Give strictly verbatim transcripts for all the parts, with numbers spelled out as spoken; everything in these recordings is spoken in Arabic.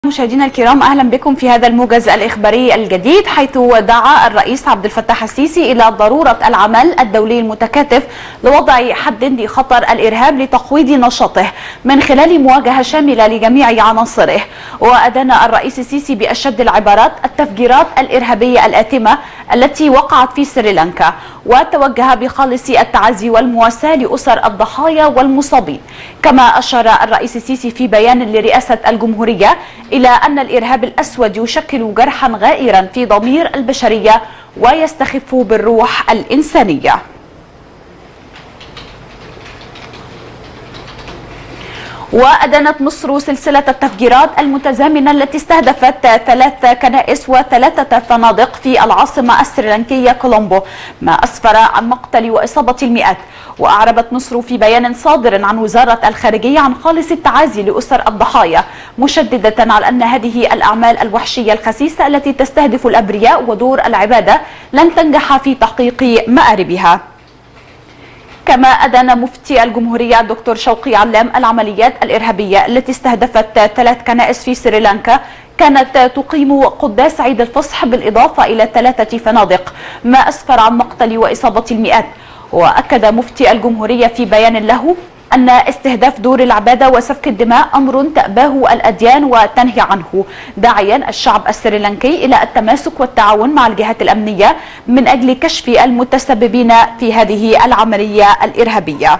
مشاهدينا الكرام، اهلا بكم في هذا الموجز الاخباري الجديد، حيث دعا الرئيس عبد الفتاح السيسي الى ضروره العمل الدولي المتكاتف لوضع حد لخطر الارهاب لتقويض نشاطه من خلال مواجهه شامله لجميع عناصره. وادان الرئيس السيسي باشد العبارات التفجيرات الارهابيه الآثمه التي وقعت في سريلانكا، وتوجه بخالص التعازي والمواساه لاسر الضحايا والمصابين. كما اشار الرئيس السيسي في بيان لرئاسه الجمهوريه إلى أن الإرهاب الأسود يشكل جرحا غائرا في ضمير البشرية ويستخف بالروح الإنسانية. وأدانت مصر سلسلة التفجيرات المتزامنة التي استهدفت ثلاث كنائس وثلاثة فنادق في العاصمة السريلانكية كولومبو، ما أسفر عن مقتل وإصابة المئات. وأعربت مصر في بيان صادر عن وزارة الخارجية عن خالص التعازي لأسر الضحايا، مشددة على أن هذه الأعمال الوحشية الخسيسة التي تستهدف الأبرياء ودور العبادة لن تنجح في تحقيق مآربها. كما أدان مفتي الجمهورية الدكتور شوقي علام العمليات الإرهابية التي استهدفت ثلاث كنائس في سريلانكا كانت تقيم قداس عيد الفصح بالإضافة إلى ثلاثة فنادق، ما أسفر عن مقتل وإصابة المئات. وأكد مفتي الجمهورية في بيان له أن استهداف دور العبادة وسفك الدماء أمر تأباه الأديان وتنهي عنه، داعيا الشعب السريلانكي إلى التماسك والتعاون مع الجهات الأمنية من أجل كشف المتسببين في هذه العملية الإرهابية.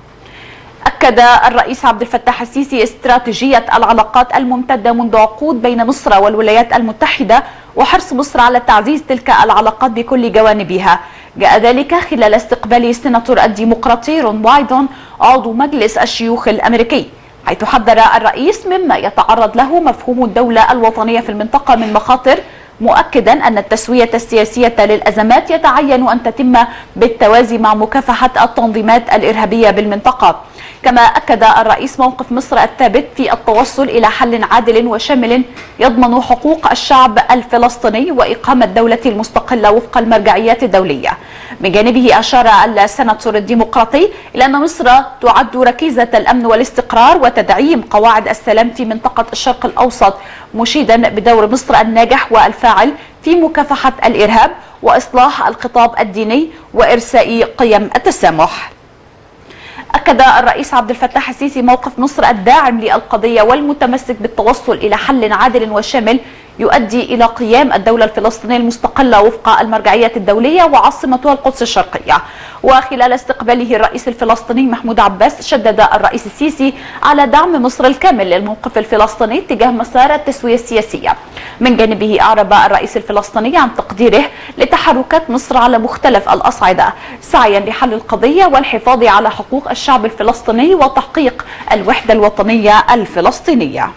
أكد الرئيس عبد الفتاح السيسي استراتيجية العلاقات الممتدة منذ عقود بين مصر والولايات المتحدة، وحرص مصر على تعزيز تلك العلاقات بكل جوانبها. جاء ذلك خلال استقبال السيناتور الديمقراطي رون بايدن عضو مجلس الشيوخ الأمريكي، حيث حذر الرئيس مما يتعرض له مفهوم الدولة الوطنية في المنطقة من مخاطر، مؤكدا أن التسوية السياسية للأزمات يتعين أن تتم بالتوازي مع مكافحة التنظيمات الإرهابية بالمنطقة. كما أكد الرئيس موقف مصر الثابت في التوصل إلى حل عادل وشامل يضمن حقوق الشعب الفلسطيني وإقامة دولة مستقلة وفق المرجعيات الدولية. من جانبه أشار السيناتور الديمقراطي إلى أن مصر تعد ركيزة الأمن والاستقرار وتدعيم قواعد السلام في منطقة الشرق الأوسط، مشيدا بدور مصر الناجح والفاعل في مكافحة الإرهاب وإصلاح الخطاب الديني وإرساء قيم التسامح. أكد الرئيس عبد الفتاح السيسي موقف مصر الداعم للقضية والمتمسك بالتوصل إلى حل عادل وشامل يؤدي إلى قيام الدولة الفلسطينية المستقلة وفق المرجعيات الدولية وعاصمتها القدس الشرقية. وخلال استقباله الرئيس الفلسطيني محمود عباس، شدد الرئيس السيسي على دعم مصر الكامل للموقف الفلسطيني تجاه مسار التسوية السياسية. من جانبه أعرب الرئيس الفلسطيني عن تقديره لتحركات مصر على مختلف الأصعدة سعيا لحل القضية والحفاظ على حقوق الشعب الفلسطيني وتحقيق الوحدة الوطنية الفلسطينية.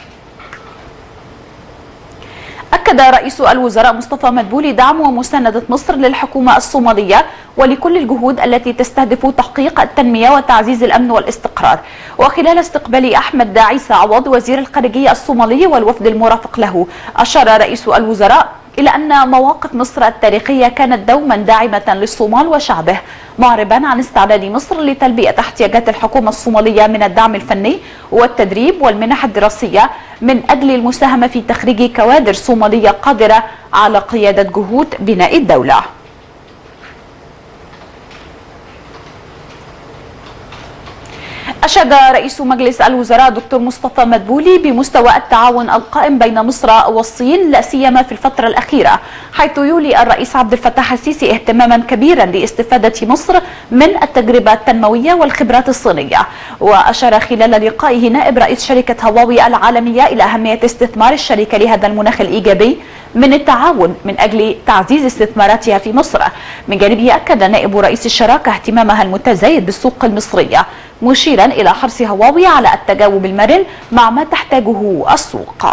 أكد رئيس الوزراء مصطفى مدبولي دعم ومساندة مصر للحكومة الصومالية ولكل الجهود التي تستهدف تحقيق التنمية وتعزيز الأمن والاستقرار. وخلال استقبال أحمد عيسى عوض وزير الخارجية الصومالي والوفد المرافق له، أشار رئيس الوزراء إلى أن مواقف مصر التاريخية كانت دوما داعمة للصومال وشعبه، معربا عن استعداد مصر لتلبية احتياجات الحكومة الصومالية من الدعم الفني والتدريب والمنح الدراسية من أجل المساهمة في تخريج كوادر صومالية قادرة على قيادة جهود بناء الدولة. أشاد رئيس مجلس الوزراء دكتور مصطفى مدبولي بمستوى التعاون القائم بين مصر والصين لا سيما في الفترة الأخيرة، حيث يولي الرئيس عبد الفتاح السيسي اهتماما كبيرا لاستفادة مصر من التجربة التنموية والخبرات الصينية. وأشار خلال لقائه نائب رئيس شركة هواوي العالمية إلى أهمية استثمار الشركة لهذا المناخ الإيجابي من التعاون من أجل تعزيز استثماراتها في مصر. من جانبه أكد نائب رئيس الشراكة اهتمامها المتزايد بالسوق المصرية، مشيرا إلى حرص هواوي على التجاوب المرن مع ما تحتاجه السوق.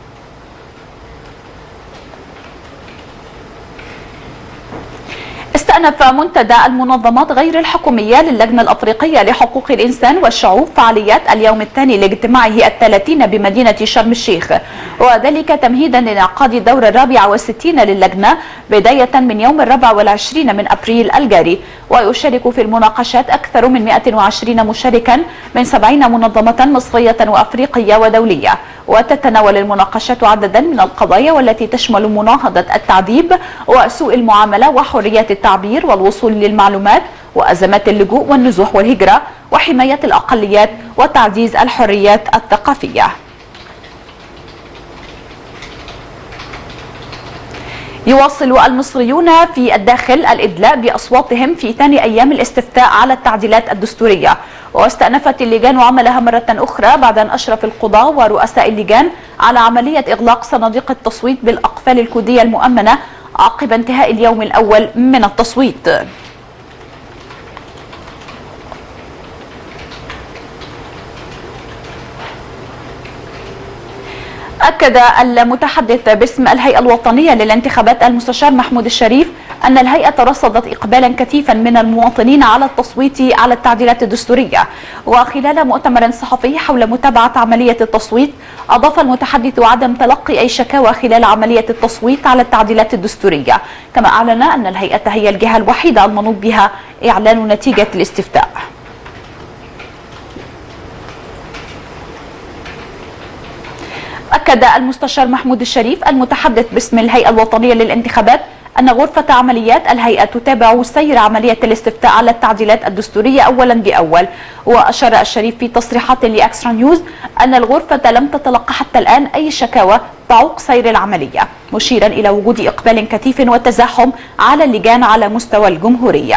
استأنف منتدى المنظمات غير الحكومية للجنة الأفريقية لحقوق الإنسان والشعوب فعاليات اليوم الثاني لاجتماعه الثلاثين بمدينة شرم الشيخ، وذلك تمهيدا لانعقاد الدورة الرابعة والستين للجنة بداية من يوم الرابع والعشرين من أبريل الجاري. ويشارك في المناقشات أكثر من مئة وعشرين مشاركا من سبعين منظمة مصرية وأفريقية ودولية. وتتناول المناقشات عددا من القضايا والتي تشمل مناهضة التعذيب وسوء المعاملة وحريات التعبير والوصول للمعلومات وأزمات اللجوء والنزوح والهجرة وحماية الأقليات وتعزيز الحريات الثقافية. يواصل المصريون في الداخل الإدلاء بأصواتهم في ثاني أيام الاستفتاء على التعديلات الدستورية، واستأنفت اللجان عملها مرة أخرى بعد أن أشرف القضاة ورؤساء اللجان على عملية إغلاق صناديق التصويت بالأقفال الكودية المؤمنة عقب انتهاء اليوم الأول من التصويت. أكد المتحدث باسم الهيئة الوطنية للانتخابات المستشار محمود الشريف أن الهيئة رصدت إقبالا كثيفا من المواطنين على التصويت على التعديلات الدستورية. وخلال مؤتمر صحفي حول متابعة عملية التصويت، أضاف المتحدث عدم تلقي أي شكاوى خلال عملية التصويت على التعديلات الدستورية، كما أعلن أن الهيئة هي الجهة الوحيدة المنوط بها إعلان نتيجة الاستفتاء. أكد المستشار محمود الشريف المتحدث باسم الهيئة الوطنية للانتخابات أن غرفة عمليات الهيئة تتابع سير عملية الاستفتاء على التعديلات الدستورية أولا بأول. وأشار الشريف في تصريحات لإكسترا نيوز أن الغرفة لم تتلقى حتى الآن أي شكاوى تعوق سير العملية، مشيرا إلى وجود إقبال كثيف وتزاحم على اللجان على مستوى الجمهورية.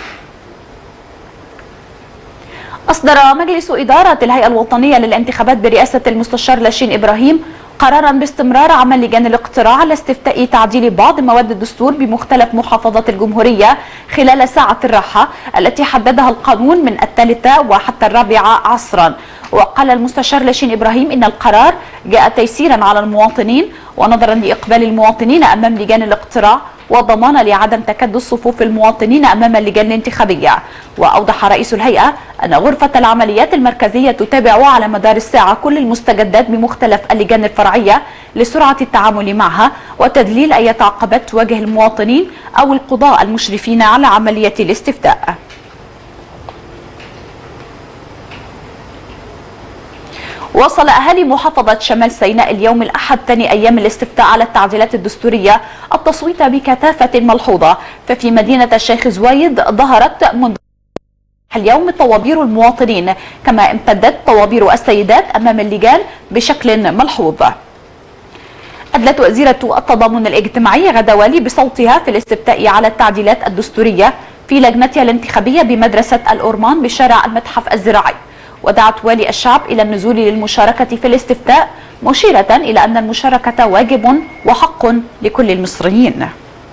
أصدر مجلس إدارة الهيئة الوطنية للانتخابات برئاسة المستشار لاشين إبراهيم قرارا باستمرار عمل لجان الاقتراع على استفتاء تعديل بعض مواد الدستور بمختلف محافظات الجمهورية خلال ساعة الراحة التي حددها القانون من الثالثة وحتى الرابعة عصرا. وقال المستشار لاشين إبراهيم إن القرار جاء تيسيرا على المواطنين ونظرا لإقبال المواطنين أمام لجان الاقتراع وضمانا لعدم تكدس صفوف المواطنين أمام اللجان الانتخابية. وأوضح رئيس الهيئة أن غرفة العمليات المركزية تتابع على مدار الساعة كل المستجدات بمختلف اللجان الفرعية لسرعة التعامل معها وتذليل أي عقبات تواجه المواطنين أو القضاء المشرفين على عملية الاستفتاء. وصل أهالي محافظة شمال سيناء اليوم الأحد ثاني أيام الاستفتاء على التعديلات الدستورية التصويت بكثافة ملحوظة. ففي مدينة الشيخ زويد ظهرت منذ اليوم طوابير المواطنين، كما امتدت طوابير السيدات أمام اللجان بشكل ملحوظ. أدلت وزيرة التضامن الاجتماعي غدا والي بصوتها في الاستفتاء على التعديلات الدستورية في لجنتها الانتخابية بمدرسة الأورمان بشارع المتحف الزراعي، ودعت والي الشعب إلى النزول للمشاركة في الاستفتاء، مشيرة إلى أن المشاركة واجب وحق لكل المصريين.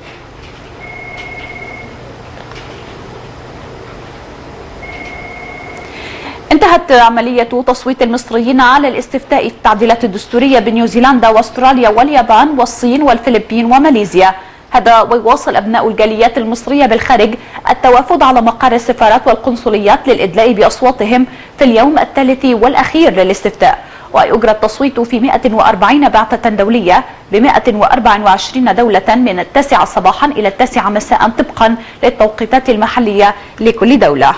انتهت عملية تصويت المصريين على الاستفتاء في التعديلات الدستورية بنيوزيلندا واستراليا واليابان والصين والفلبين وماليزيا. هذا ويواصل أبناء الجاليات المصرية بالخارج التوافد على مقر السفارات والقنصليات للإدلاء بأصواتهم في اليوم الثالث والأخير للاستفتاء. ويجرى التصويت في مئة وأربعين بعثة دولية ب مئة وأربعة وعشرين دولة من التاسعة صباحا إلى التاسعة مساء طبقا للتوقيتات المحلية لكل دولة.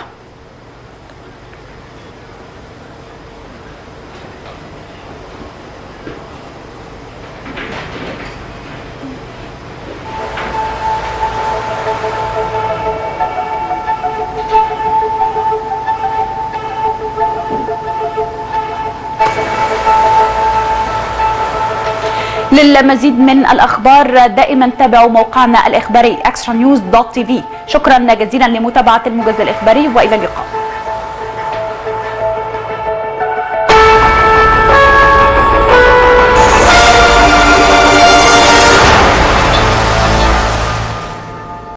للمزيد من الأخبار دائما تابعوا موقعنا الإخباري إكسترا نيوز دوت تي في. شكرا جزيلا لمتابعة الموجز الإخباري وإلى اللقاء.